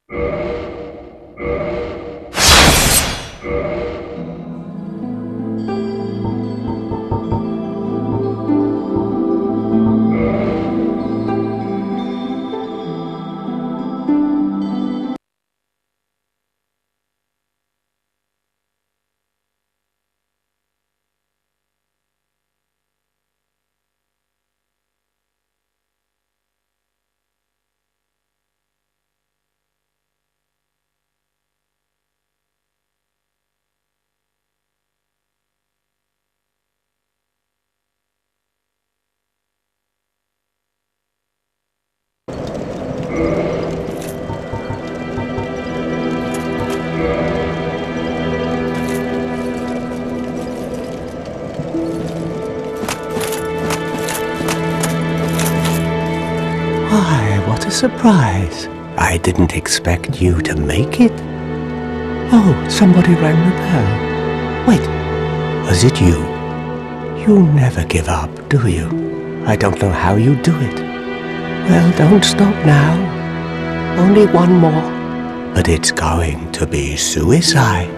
Why, what a surprise. I didn't expect you to make it. Oh, somebody rang the bell. Wait, was it you? You never give up, do you? I don't know how you do it. Well, don't stop now. Only one more. But it's going to be suicide.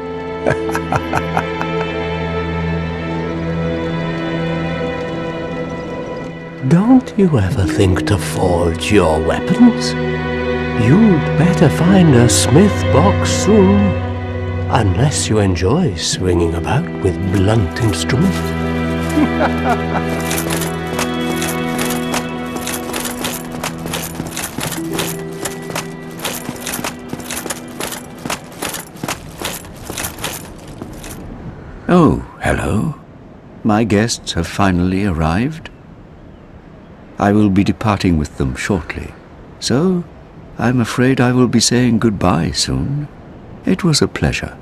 Don't you ever think to forge your weapons? You'd better find a smith box soon, unless you enjoy swinging about with blunt instruments. Oh, hello. My guests have finally arrived. I will be departing with them shortly, so I'm afraid I will be saying goodbye soon. It was a pleasure.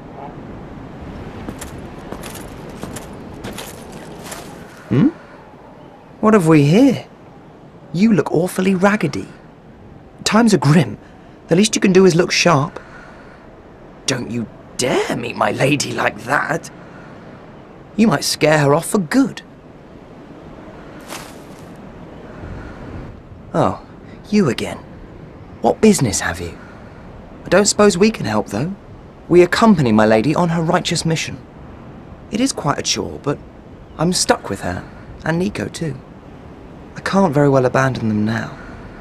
What have we here? You look awfully raggedy. Times are grim. The least you can do is look sharp. Don't you dare meet my lady like that. You might scare her off for good. Oh, you again. What business have you? I don't suppose we can help, though. We accompany my lady on her righteous mission. It is quite a chore, but I'm stuck with her, and Nico too. I can't very well abandon them now.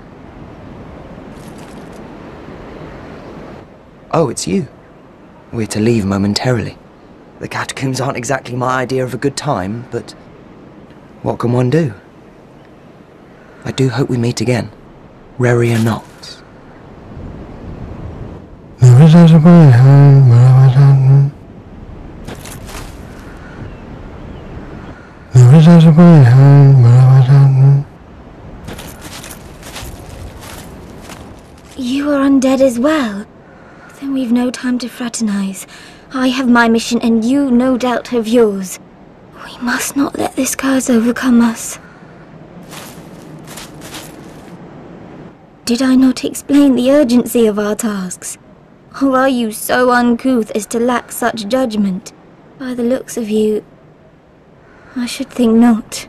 Oh, it's you. We're to leave momentarily. The catacombs aren't exactly my idea of a good time, but what can one do? I do hope we meet again, rare or not. You are undead as well? Then we've no time to fraternize. I have my mission and you no doubt have yours. We must not let this curse overcome us. Did I not explain the urgency of our tasks? Or are you so uncouth as to lack such judgment? By the looks of you, I should think not.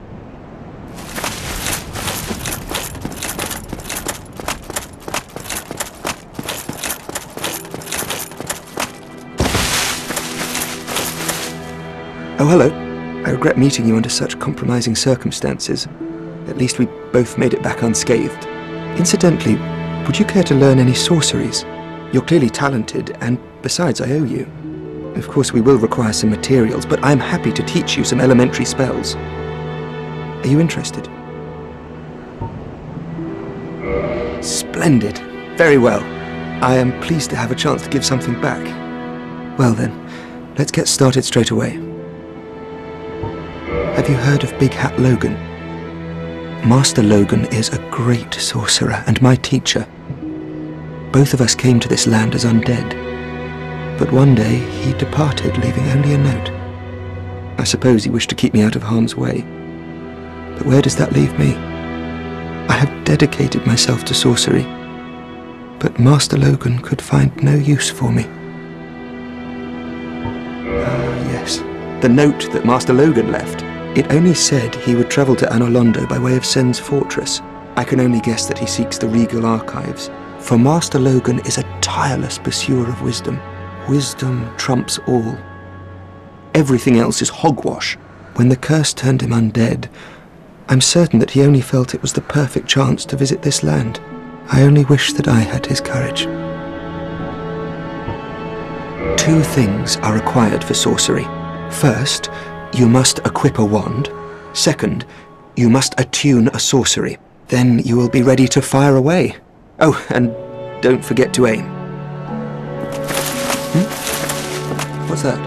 Oh, hello. I regret meeting you under such compromising circumstances. At least we both made it back unscathed. Incidentally, would you care to learn any sorceries? You're clearly talented, and besides, I owe you. Of course, we will require some materials, but I'm happy to teach you some elementary spells. Are you interested? Splendid. Very well. I am pleased to have a chance to give something back. Well then, let's get started straight away. Have you heard of Big Hat Logan? Master Logan is a great sorcerer and my teacher. Both of us came to this land as undead, but one day he departed, leaving only a note. I suppose he wished to keep me out of harm's way. But where does that leave me? I have dedicated myself to sorcery, but Master Logan could find no use for me. Ah, yes, the note that Master Logan left. It only said he would travel to Anolondo by way of Sen's fortress. I can only guess that he seeks the regal archives. For Master Logan is a tireless pursuer of wisdom. Wisdom trumps all. Everything else is hogwash. When the curse turned him undead, I'm certain that he only felt it was the perfect chance to visit this land. I only wish that I had his courage. 2 things are required for sorcery. First, you must equip a wand. Second, you must attune a sorcery. Then you will be ready to fire away. Oh, and don't forget to aim. What's that?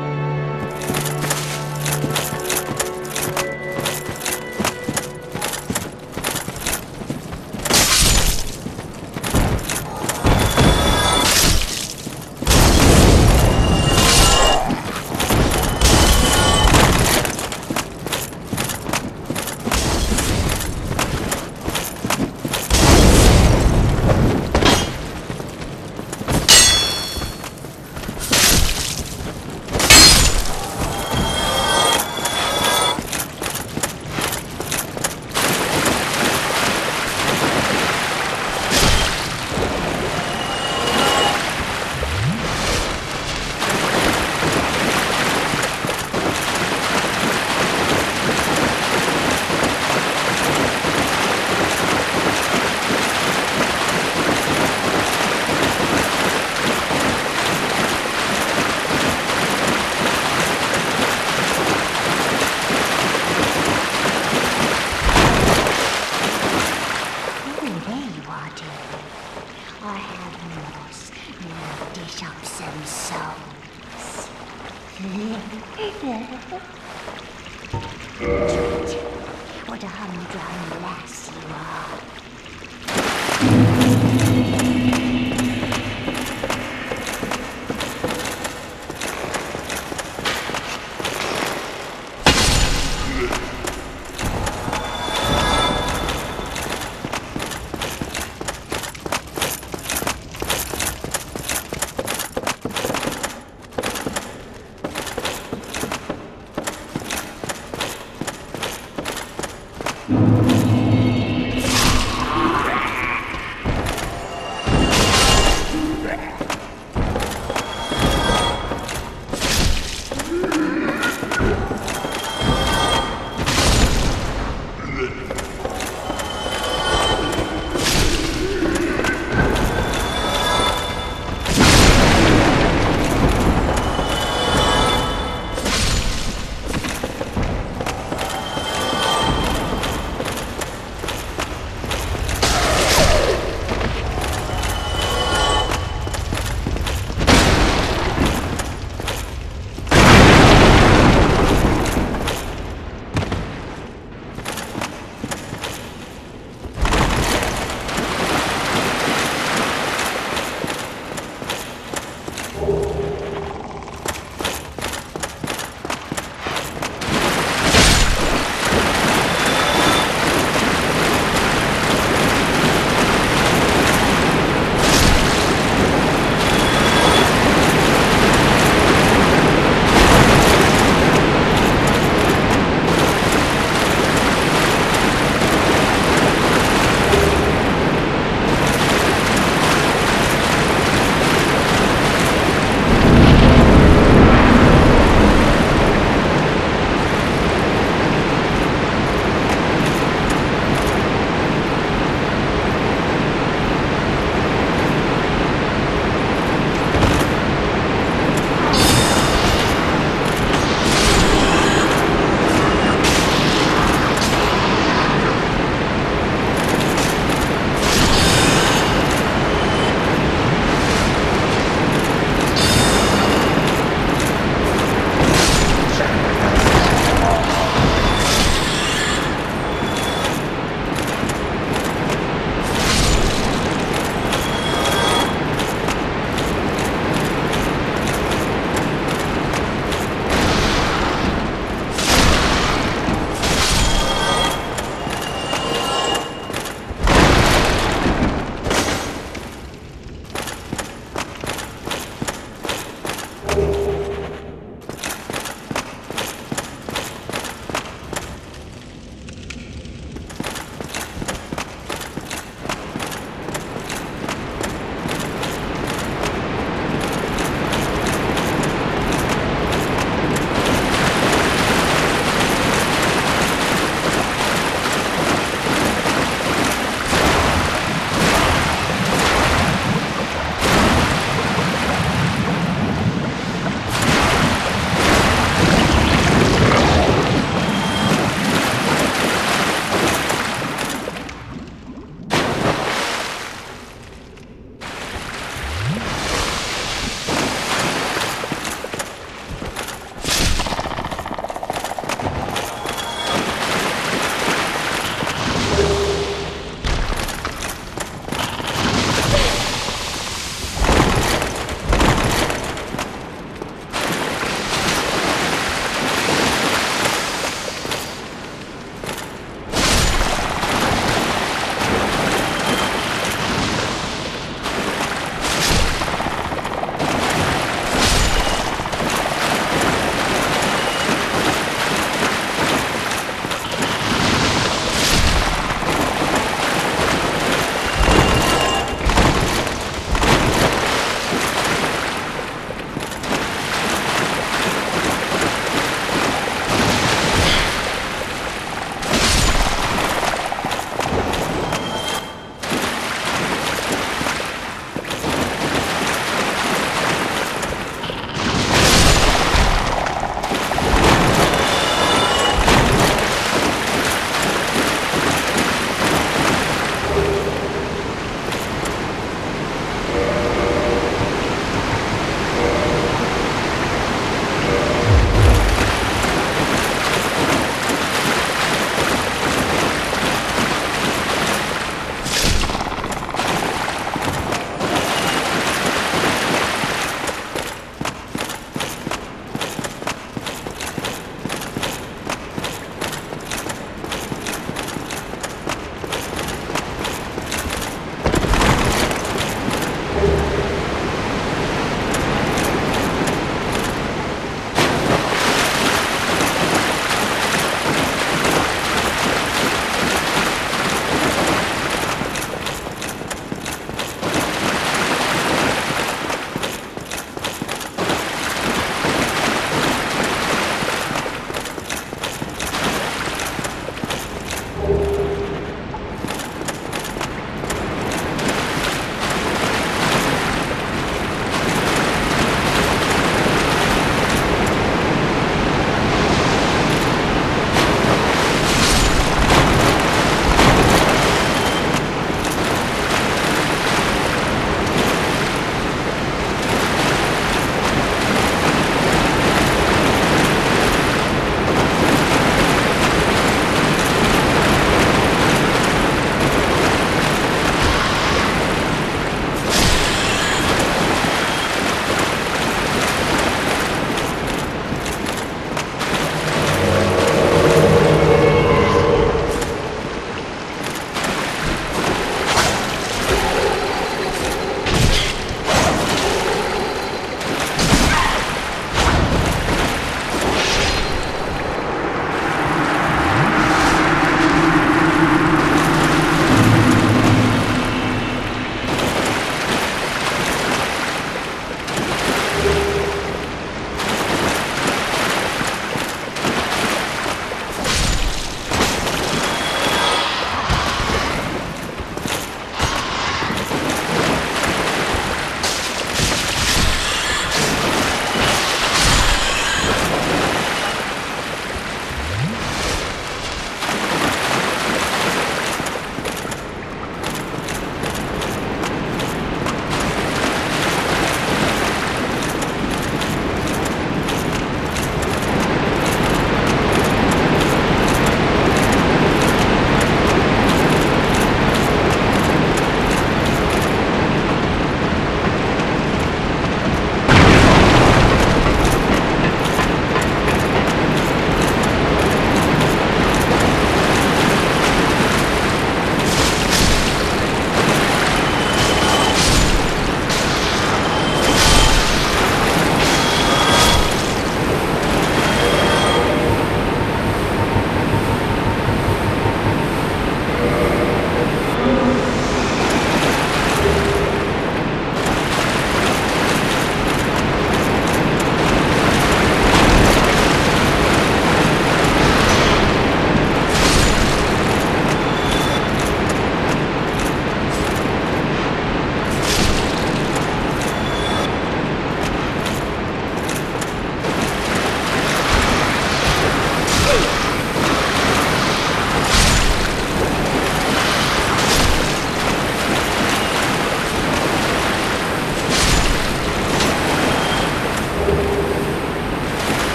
What a humdrum lass you are.